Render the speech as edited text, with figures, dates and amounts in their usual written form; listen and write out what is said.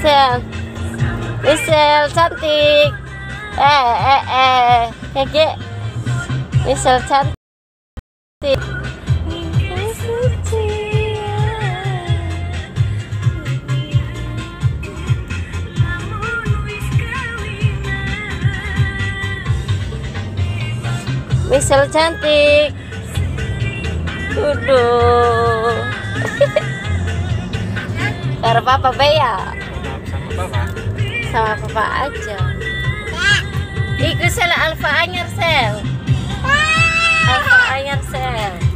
Michelle, Michelle cantik. Keke, Michelle cantik. Michelle cantik. Uduh. Karo papa Bea. Sama papa aja. Iku sel Alfa anyar sel. Alfa anyar sel.